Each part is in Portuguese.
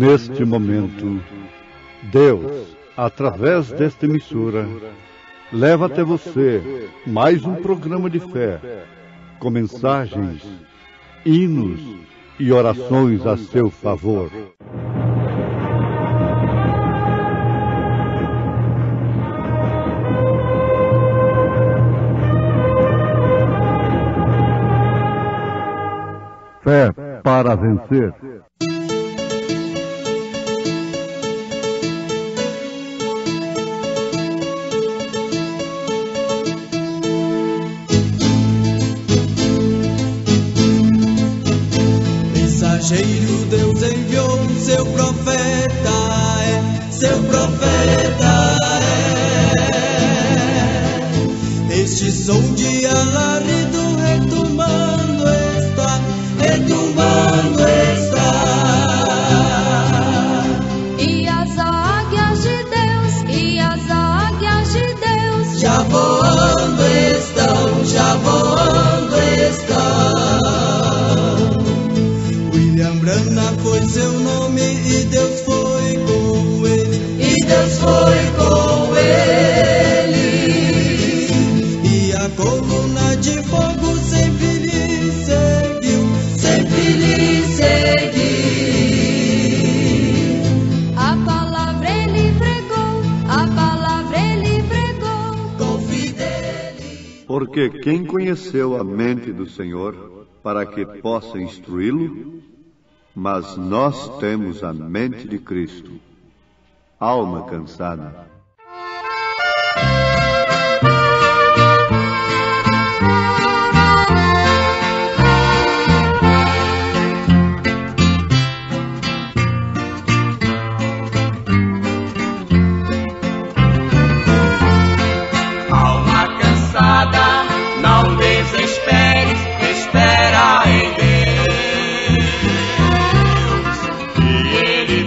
Neste momento, Deus, através desta emissora, leva até você mais um programa de fé, com mensagens, hinos e orações a seu favor. Fé para vencer. Mensageiro Deus enviou, seu profeta é. Este som de alarido retumbando está. E as águias de Deus, já voando estão. William Branham foi seu nome e Deus foi com ele. E a coluna de fogo sempre lhe seguiu. a palavra ele pregou, Com fidelidade. Porque quem conheceu a mente do Senhor para que possa instruí-lo? Mas nós temos a mente de Cristo. Alma cansada. Alma cansada, não desesperes, espera em Deus. E Ele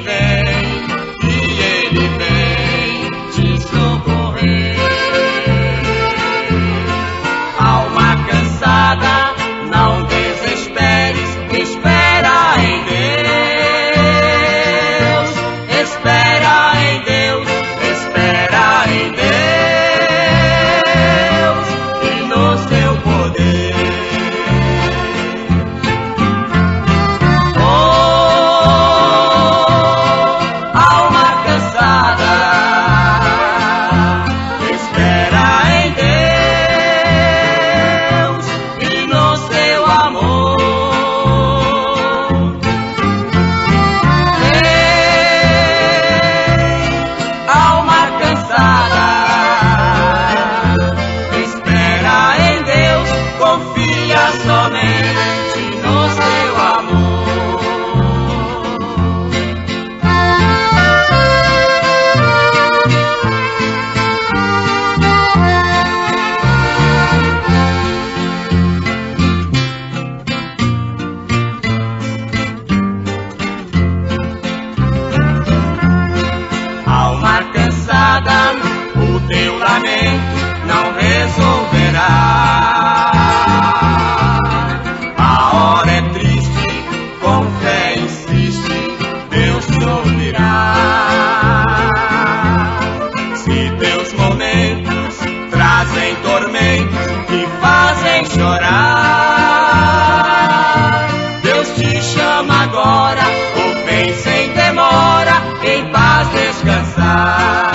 vem te socorrer. Alma cansada, não desesperes, espera em Deus. Espera em Deus, espera em Deus e no seu poder. Oh, alma cansada, espera em Deus e no seu amor. Alma cansada, espera em Deus, confia somente no seu amor. Alma cansada, o teu lamento não resolverá. A hora é triste, com fé insiste, Deus te ouvirá. Se teus momentos trazem tormentos que fazem chorar, Deus te chama agora, ou vem sem demora, em paz descansar.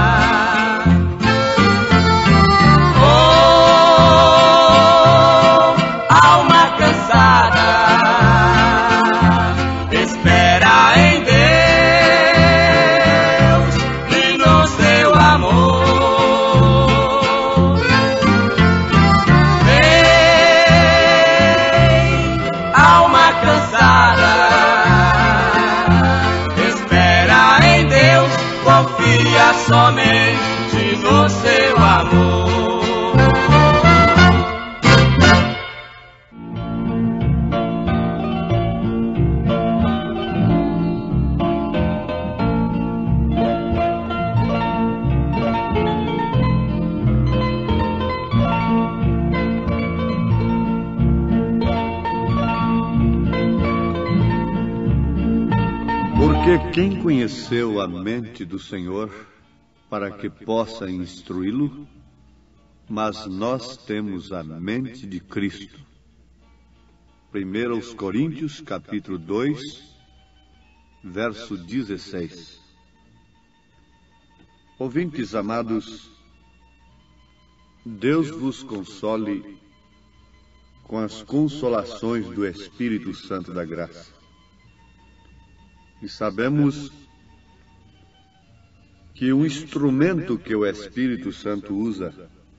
Oh, alma cansada, espera em Deus e no seu amor. Vem, alma cansada, espera em Deus, confia somente no seu amor. Porque quem conheceu a mente do Senhor para que possa instruí-lo? Mas nós temos a mente de Cristo. 1 Coríntios, capítulo 2, verso 16. Ouvintes amados, Deus vos console com as consolações do Espírito Santo da graça. E sabemos que um instrumento que o Espírito Santo usa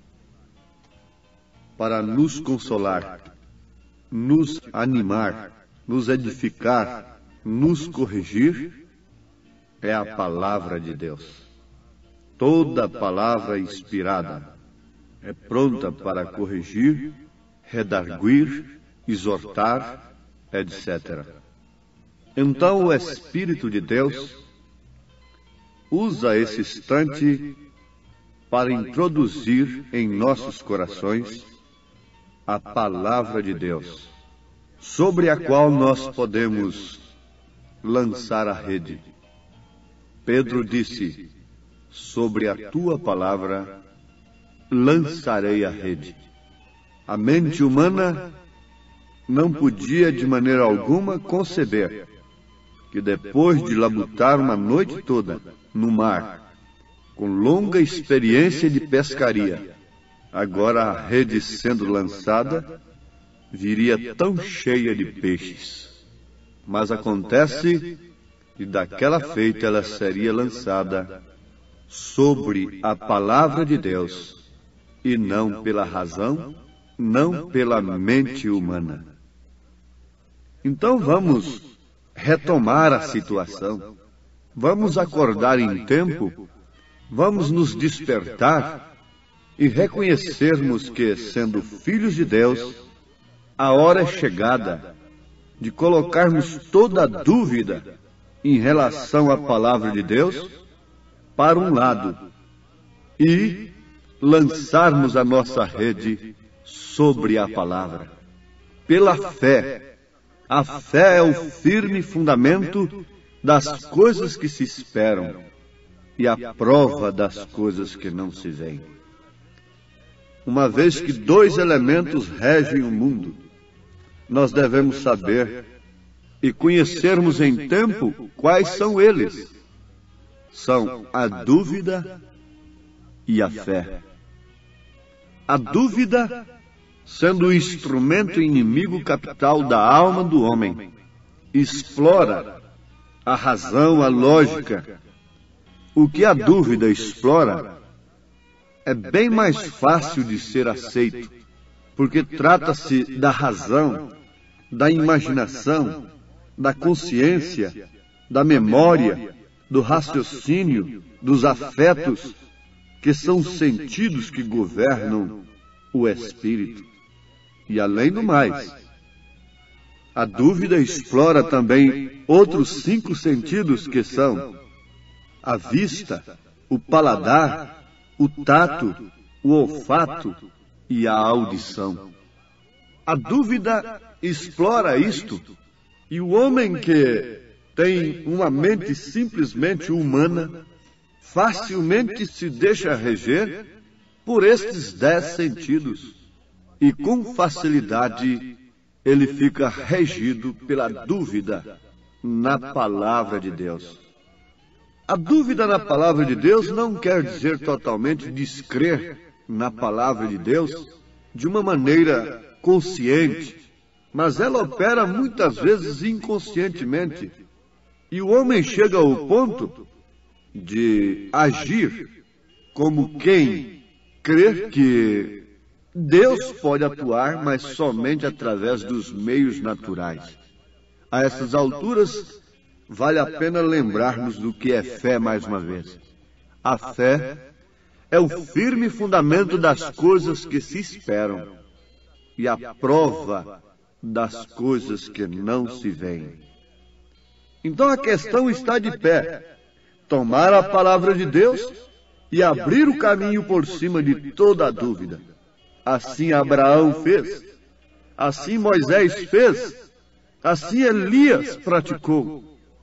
para nos consolar, nos animar, nos edificar, nos corrigir, é a palavra de Deus. Toda palavra inspirada é pronta para corrigir, redarguir, exortar, etc. Então o Espírito de Deus usa esse instante para introduzir em nossos corações a palavra de Deus, sobre a qual nós podemos lançar a rede. Pedro disse: sobre a tua palavra lançarei a rede. A mente humana não podia de maneira alguma conceber que depois de labutar uma noite toda no mar, com longa experiência de pescaria, agora a rede sendo lançada, viria tão cheia de peixes. Mas acontece que daquela feita ela seria lançada sobre a palavra de Deus, e não pela razão, não pela mente humana. Então vamos retomar a situação, vamos acordar em tempo, vamos nos despertar e reconhecermos que, sendo filhos de Deus, a hora é chegada de colocarmos toda a dúvida em relação à palavra de Deus para um lado e lançarmos a nossa rede sobre a palavra, pela fé. A fé é o firme fundamento das coisas que se esperam e a prova das coisas que não se veem. Uma vez que dois elementos regem o mundo, nós devemos saber e conhecermos em tempo quais são eles. São a dúvida e a fé. A dúvida, sendo o instrumento inimigo capital da alma do homem, explora a razão, a lógica. O que a dúvida explora é bem mais fácil de ser aceito, porque trata-se da razão, da imaginação, da consciência, da memória, do raciocínio, dos afetos, que são os sentidos que governam o espírito. E além do mais, a dúvida explora também outros 5 sentidos que são a vista, o paladar, o tato, o olfato e a audição. A dúvida explora isto, e o homem que tem uma mente simplesmente humana facilmente se deixa reger por estes 10 sentidos, e com facilidade ele fica regido pela dúvida na palavra de Deus. A dúvida na palavra de Deus não quer dizer totalmente descrer na palavra de Deus de uma maneira consciente, mas ela opera muitas vezes inconscientemente, e o homem chega ao ponto de agir como quem crê que Deus pode atuar, mas somente através dos meios naturais. A essas alturas, vale a pena lembrarmos do que é fé mais uma vez. A fé é o firme fundamento das coisas que se esperam e a prova das coisas que não se veem. Então a questão está de pé: tomar a palavra de Deus e abrir o caminho por cima de toda a dúvida. Assim Abraão fez, assim Moisés fez, assim Elias praticou,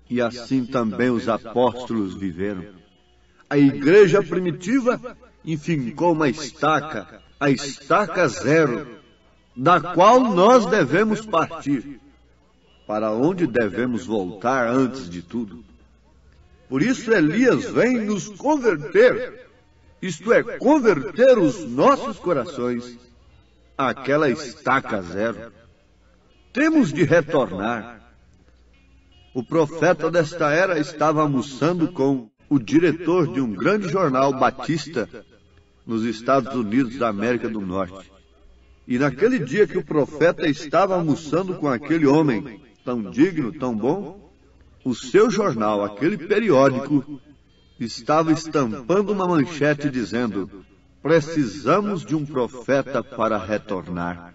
E assim também os apóstolos viveram. A igreja primitiva enfincou uma estaca, a estaca zero, da qual nós devemos partir. Para onde devemos voltar antes de tudo? Por isso Elias vem nos converter, isto é, converter os nossos corações àquela estaca zero. Temos de retornar. O profeta desta era estava almoçando com o diretor de um grande jornal batista nos Estados Unidos da América do Norte. E naquele dia que o profeta estava almoçando com aquele homem tão digno, tão bom, o seu jornal, aquele periódico, estava estampando uma manchete dizendo: precisamos de um profeta para retornar.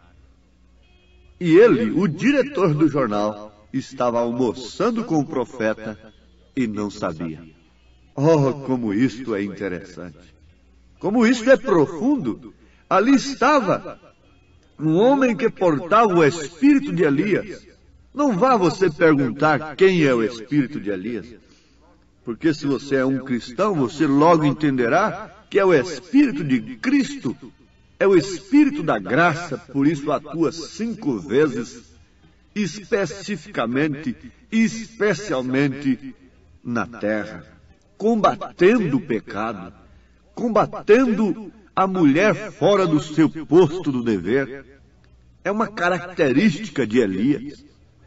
E ele, o diretor do jornal, estava almoçando com o profeta e não sabia. Oh, como isto é interessante! Como isto é profundo! Ali estava um homem que portava o espírito de Elias. Não vá você perguntar quem é o espírito de Elias, porque se você é um cristão, você logo entenderá que é o espírito de Cristo, é o espírito da graça, por isso atua 5 vezes, especificamente, especialmente na terra, combatendo o pecado, combatendo a mulher fora do seu posto do dever. É uma característica de Elias.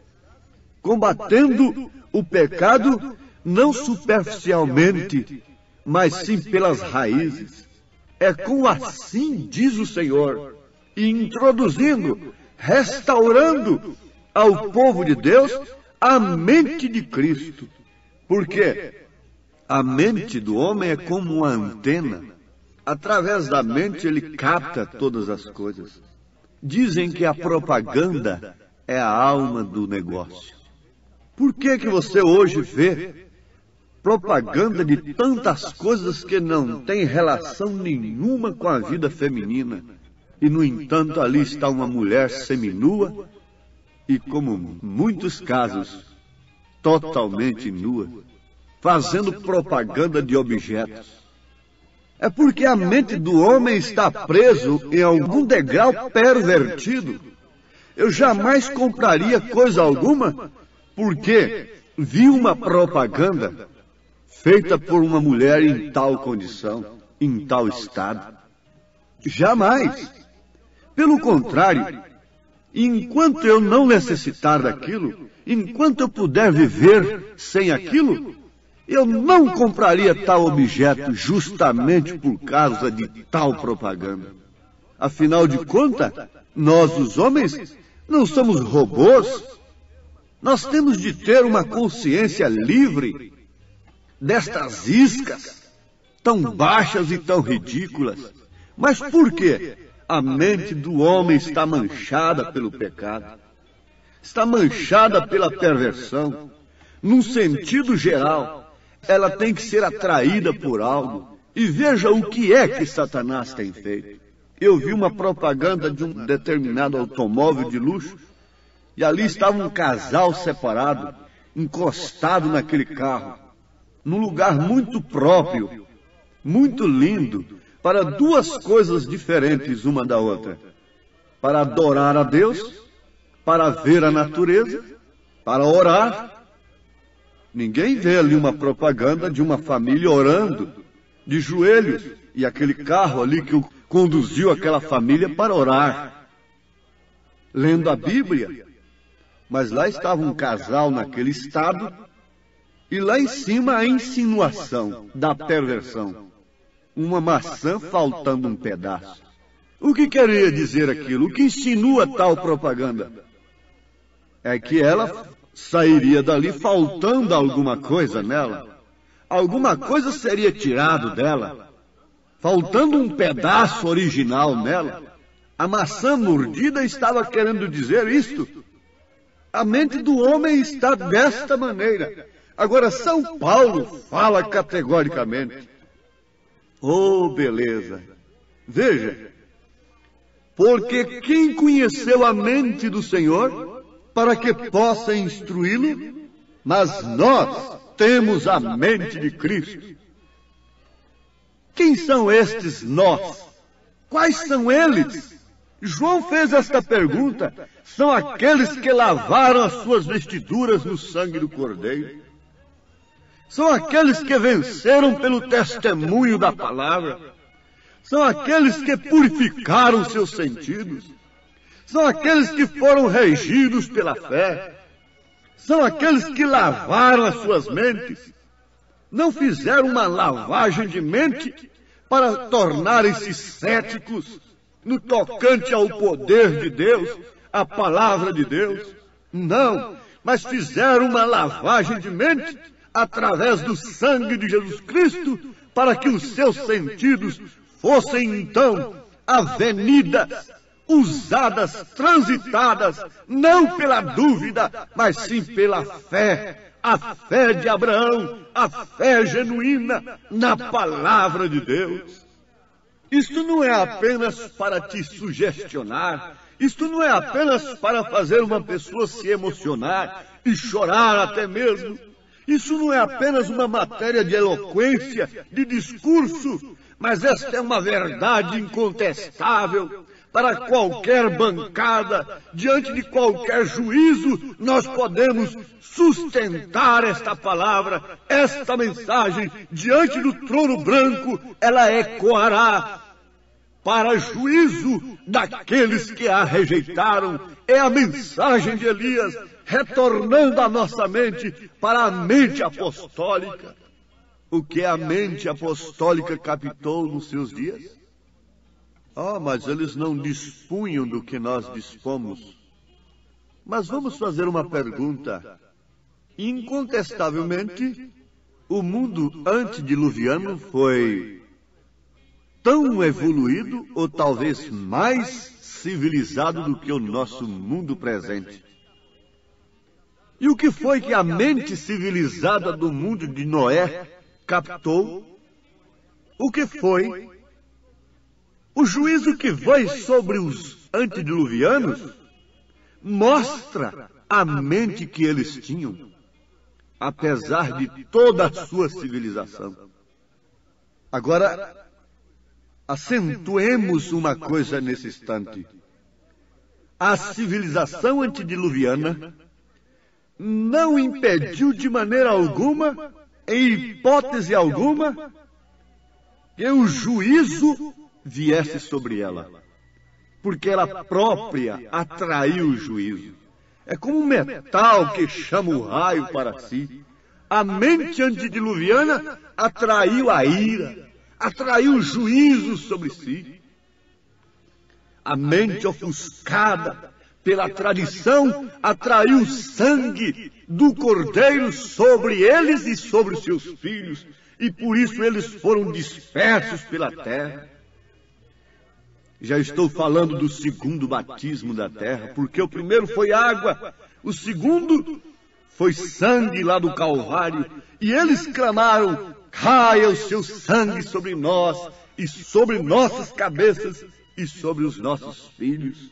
Combatendo o pecado não superficialmente, mas sim pelas raízes. É com assim diz o Senhor, e introduzindo, restaurando ao povo de Deus a mente de Cristo. Porque a mente do homem é como uma antena. Através da mente ele capta todas as coisas. Dizem que a propaganda é a alma do negócio. Por que você hoje vê propaganda de tantas coisas que não têm relação nenhuma com a vida feminina? E, no entanto, ali está uma mulher seminua e, como muitos casos, totalmente nua, fazendo propaganda de objetos. É porque a mente do homem está preso em algum degrau pervertido. Eu jamais compraria coisa alguma porque vi uma propaganda feita por uma mulher em tal condição, em tal estado. Jamais. Pelo contrário, enquanto eu não necessitar daquilo, enquanto eu puder viver sem aquilo, eu não compraria tal objeto justamente por causa de tal propaganda. Afinal de contas, nós, os homens, não somos robôs. Nós temos de ter uma consciência livre destas iscas tão baixas e tão ridículas. Mas por quê? A mente do homem está manchada pelo pecado. Está manchada pela perversão. Num sentido geral, ela tem que ser atraída por algo. E veja o que é que Satanás tem feito. Eu vi uma propaganda de um determinado automóvel de luxo, e ali estava um casal separado, encostado naquele carro, num lugar muito próprio, muito lindo, para 2 coisas diferentes uma da outra. Para adorar a Deus, para ver a natureza, para orar. Ninguém vê ali uma propaganda de uma família orando, de joelhos, e aquele carro ali que conduziu aquela família para orar, lendo a Bíblia. Mas lá estava um casal naquele estado, e lá em cima a insinuação da perversão. Uma maçã faltando um pedaço. O que queria dizer aquilo? O que insinua tal propaganda? É que ela sairia dali faltando alguma coisa nela. Alguma coisa seria tirado dela, faltando um pedaço original nela. A maçã mordida estava querendo dizer isto. A mente do homem está desta maneira. Agora, São Paulo fala categoricamente. Oh, beleza! Veja, porque quem conheceu a mente do Senhor para que possa instruí-lo? mas nós temos a mente de Cristo. Quem são estes nós? Quais são eles? João fez esta pergunta. São aqueles que lavaram as suas vestiduras no sangue do Cordeiro. São aqueles que venceram pelo testemunho da palavra. São aqueles que purificaram seus sentidos. São aqueles que foram regidos pela fé. São aqueles que lavaram as suas mentes. Não fizeram uma lavagem de mente para tornarem-se céticos no tocante ao poder de Deus, à palavra de Deus. Não, mas fizeram uma lavagem de mente através do sangue de Jesus Cristo, para que os seus sentidos fossem então avenidas, usadas, transitadas, não pela dúvida, mas sim pela fé. A fé de Abraão, a fé genuína na palavra de Deus. Isto não é apenas para te sugestionar, isto não é apenas para fazer uma pessoa se emocionar e chorar até mesmo. Isso não é apenas uma matéria de eloquência, de discurso, mas esta é uma verdade incontestável. Para qualquer bancada, diante de qualquer juízo, nós podemos sustentar esta palavra, esta mensagem, diante do trono branco, ela ecoará para juízo daqueles que a rejeitaram. É a mensagem de Elias, retornando à nossa mente para a mente apostólica. O que a mente apostólica captou nos seus dias? Mas eles não dispunham do que nós dispomos. Mas vamos fazer uma pergunta. Incontestavelmente, o mundo antediluviano foi tão evoluído, ou talvez mais civilizado do que o nosso mundo presente. E o que foi que a mente civilizada do mundo de Noé captou? O que foi? O juízo que veio sobre os antediluvianos mostra a mente que eles tinham, apesar de toda a sua civilização. Agora, acentuemos uma coisa nesse instante. A civilização antediluviana não impediu de maneira alguma, em hipótese alguma, que o juízo viesse sobre ela, porque ela própria atraiu o juízo. É como um metal que chama o raio para si. A mente antediluviana atraiu a ira, atraiu o juízo sobre si. A mente ofuscada pela tradição atraiu o sangue do Cordeiro sobre eles e sobre seus filhos, e por isso eles foram dispersos pela terra. Já estou falando do segundo batismo da terra, porque o primeiro foi água, o segundo foi sangue lá do Calvário, e eles clamaram: caia o seu sangue sobre nós, e sobre nossas cabeças, e sobre os nossos filhos.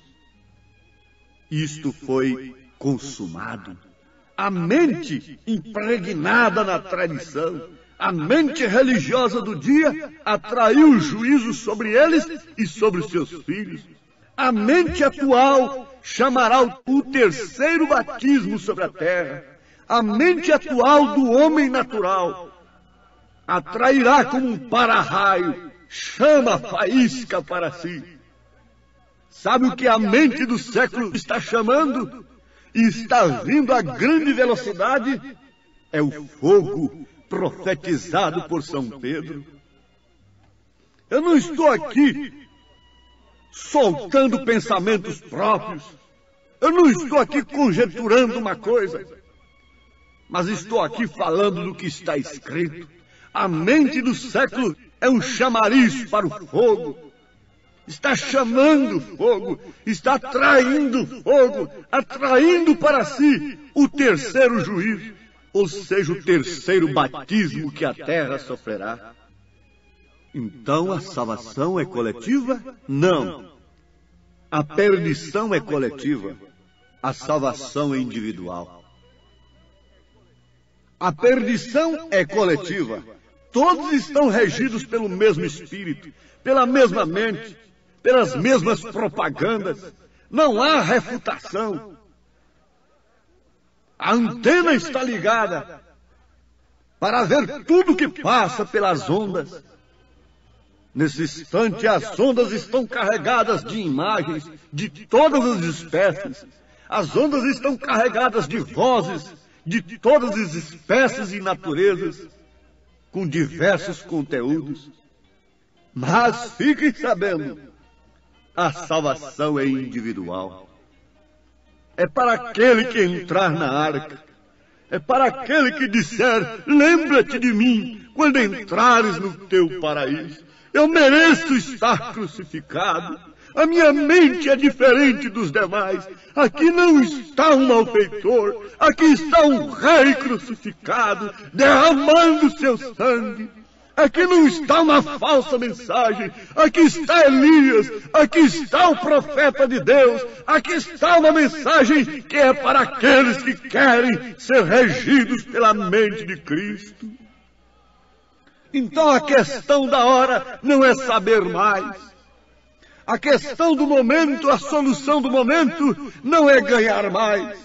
Isto foi consumado. A mente impregnada na tradição, a mente religiosa do dia atraiu o juízo sobre eles e sobre os seus filhos. A mente atual chamará o terceiro batismo sobre a terra. A mente atual do homem natural atrairá como um para-raio, chama faísca para si. Sabe o que a mente do século está chamando? E está vindo a grande velocidade? É o fogo profetizado por São Pedro. Eu não estou aqui soltando pensamentos próprios. Eu não estou aqui conjecturando uma coisa. Mas estou aqui falando do que está escrito. A mente do século é um chamariz para o fogo. Está chamando fogo, está atraindo fogo, atraindo para si o terceiro juízo, ou seja, o terceiro batismo que a terra sofrerá. Então a salvação é coletiva? Não. A perdição é coletiva, a salvação é individual. A perdição é coletiva. Todos estão regidos pelo mesmo espírito, pela mesma mente, pelas mesmas propagandas. Não há refutação. A antena está ligada para ver tudo que passa pelas ondas. Nesse instante, as ondas estão carregadas de imagens de todas as espécies. As ondas estão carregadas de vozes de todas as espécies e naturezas, com diversos conteúdos. Mas fiquem sabendo, a salvação é individual. É para aquele que entrar na arca. É para aquele que disser, lembra-te de mim quando entrares no teu paraíso. Eu mereço estar crucificado. A minha mente é diferente dos demais. Aqui não está um malfeitor. Aqui está um rei crucificado, derramando seu sangue. Aqui não está uma falsa mensagem. Aqui está Elias. Aqui está o profeta de Deus. Aqui está uma mensagem que é para aqueles que querem ser regidos pela mente de Cristo. Então a questão da hora não é saber mais. A questão do momento, a solução do momento, não é ganhar mais.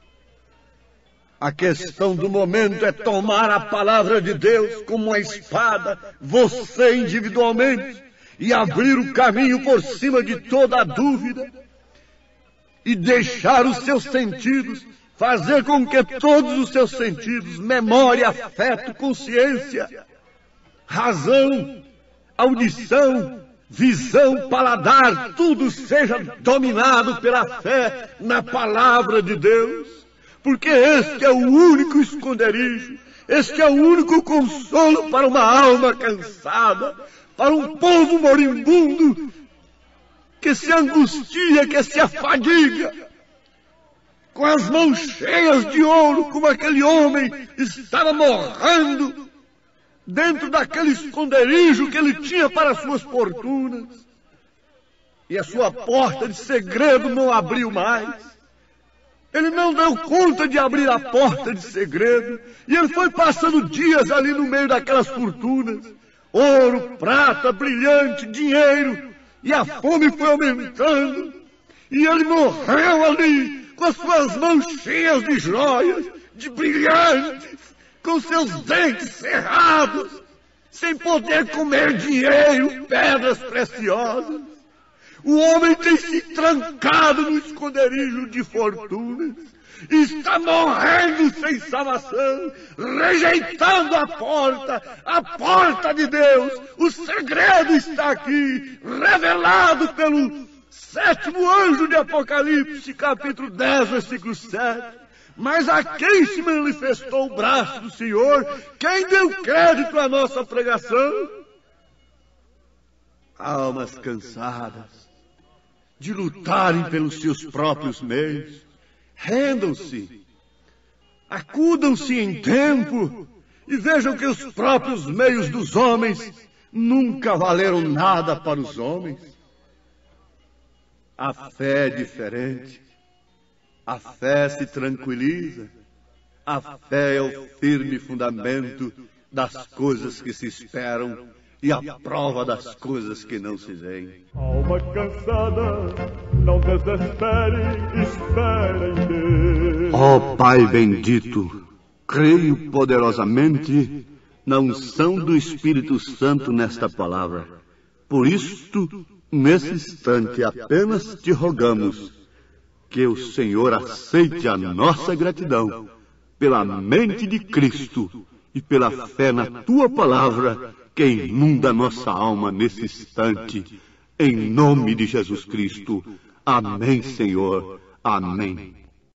A questão do momento é tomar a palavra de Deus como uma espada, você individualmente, e abrir o caminho por cima de toda a dúvida, e deixar os seus sentidos, fazer com que todos os seus sentidos, memória, afeto, consciência, razão, audição, visão, paladar, tudo seja dominado pela fé na palavra de Deus. Porque este é o único esconderijo, este é o único consolo para uma alma cansada, para um povo moribundo, que se angustia, que se afadiga, com as mãos cheias de ouro, como aquele homem estava morrendo, dentro daquele esconderijo que ele tinha para suas fortunas, e a sua porta de segredo não abriu mais. Ele não deu conta de abrir a porta de segredo, e ele foi passando dias ali no meio daquelas fortunas, ouro, prata, brilhante, dinheiro, e a fome foi aumentando, e ele morreu ali, com as suas mãos cheias de joias, de brilhantes, com seus dentes cerrados, sem poder comer dinheiro, pedras preciosas. O homem tem se trancado no esconderijo de fortunas, está morrendo sem salvação, rejeitando a porta de Deus. O segredo está aqui, revelado pelo 7º anjo de Apocalipse, capítulo 10, versículo 7. Mas a quem se manifestou o braço do Senhor? Quem deu crédito à nossa pregação? Almas cansadas de lutarem pelos seus próprios meios, rendam-se, acudam-se em tempo e vejam que os próprios meios dos homens nunca valeram nada para os homens. A fé é diferente. A fé se tranquiliza. A fé é o firme fundamento das coisas que se esperam e a prova das coisas que não se veem. Alma cansada, não desespere, espere em Deus. Ó Pai bendito, creio poderosamente na unção do Espírito Santo nesta palavra. Por isto, nesse instante, apenas te rogamos que o Senhor aceite a nossa gratidão pela mente de Cristo e pela fé na tua palavra que inunda nossa alma nesse instante, em nome de Jesus Cristo. Amém, Senhor. Amém.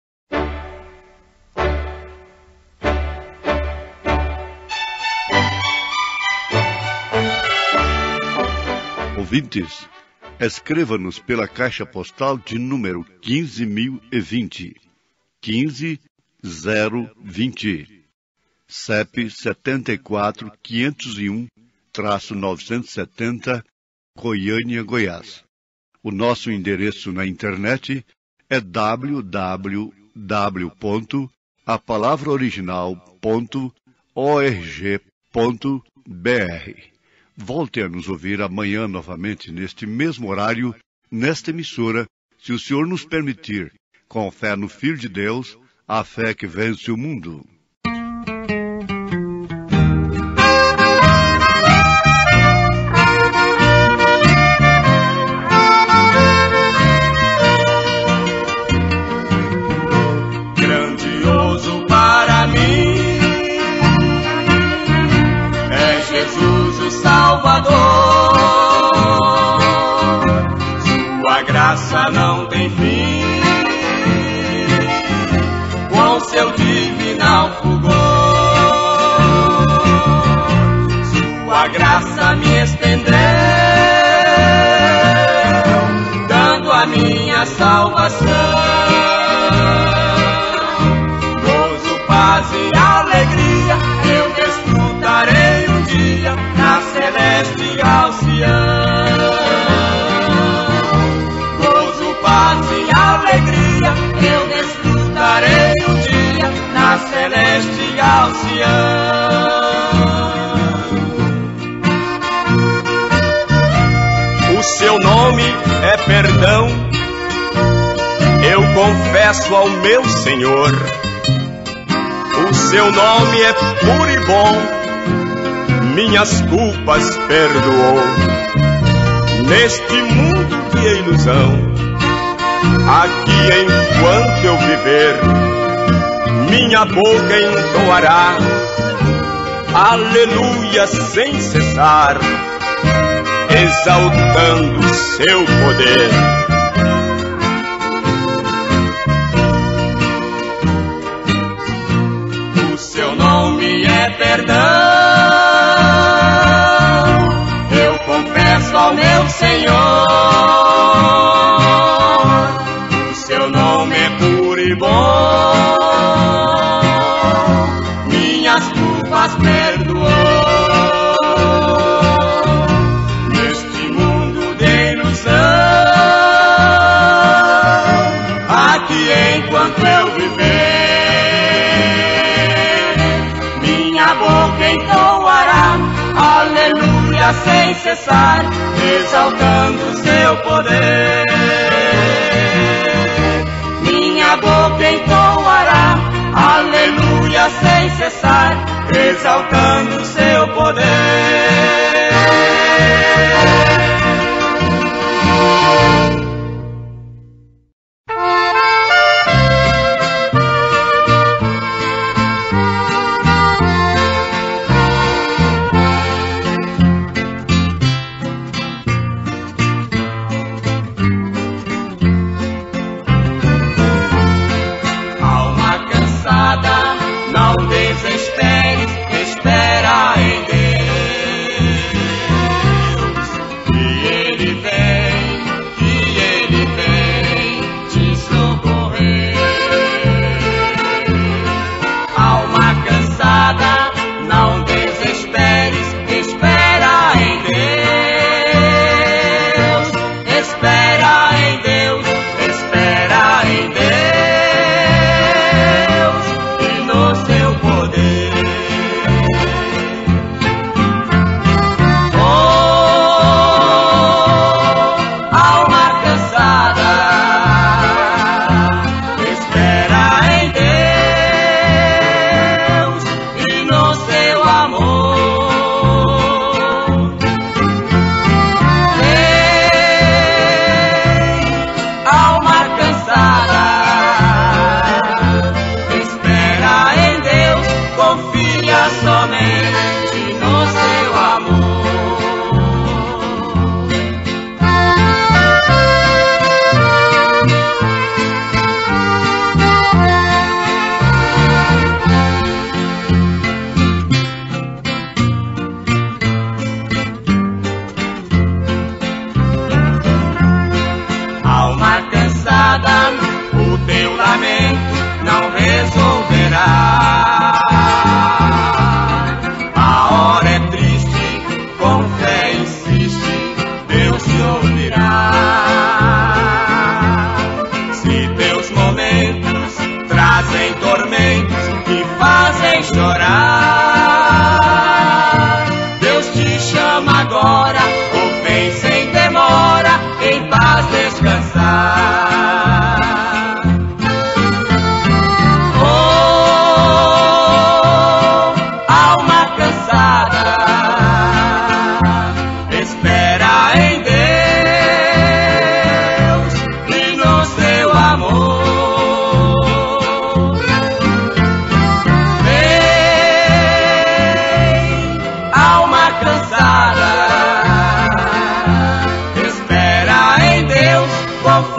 Ouvintes, escreva-nos pela caixa postal de número 15.020, 15020, CEP 74.501-970, Goiânia, Goiás. O nosso endereço na internet é www.radiocultura.com.br. a palavra original.org.br. Volte a nos ouvir amanhã novamente, neste mesmo horário, nesta emissora, se o Senhor nos permitir, com fé no Filho de Deus, a fé que vence o mundo. Grandioso para mim é Jesus o Salvador. Sua graça não tem fim, com seu divinal fulgor. Sua graça me estendeu, dando a minha salvação. Gozo, paz e alegria eu desfrutarei um dia na celestial Sião. Gozo, paz e alegria eu desfrutarei um dia na celestial Sião. O seu nome é perdão, eu confesso ao meu Senhor. O seu nome é puro e bom, minhas culpas perdoou. Neste mundo de ilusão, aqui enquanto eu viver, minha boca entoará aleluia sem cessar, exaltando seu poder. O seu nome é perdão, eu confesso ao meu Senhor. O seu nome é puro e bom, minhas culpas perdoou. Neste mundo de ilusão, aqui enquanto eu viver, minha boca entoará aleluia sem cessar, exaltando seu poder. Minha boca entoará aleluia sem cessar, exaltando seu poder. Alma cansada, não desesperes, espera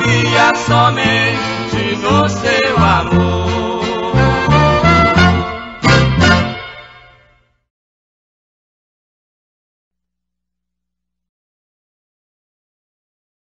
confia somente no seu amor.